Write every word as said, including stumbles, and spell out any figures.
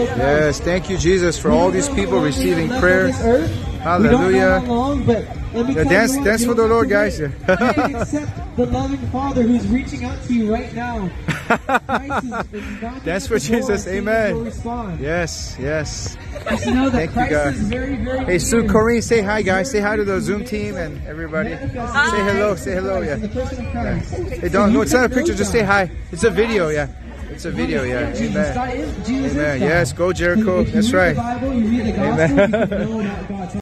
Yes, thank you, Jesus, for all these people receiving prayer. Hallelujah. Long, but let me yeah, dance, you, dance for the Lord, guys. Accept the loving Father who's reaching out to you right now. Dance for Jesus, amen. Yes, yes. Just know that thank Christ you, God. Is very, very hey, Sue, Corrine, say hi, guys. Say hi to the Zoom team and everybody. Hi. Say hello, say hello, yeah. yeah. Hey, don't, no, it's not a picture, just say hi. It's a video, yeah. It's a video, yeah. Amen. Amen. Yes, go Jericho. That's right. Amen.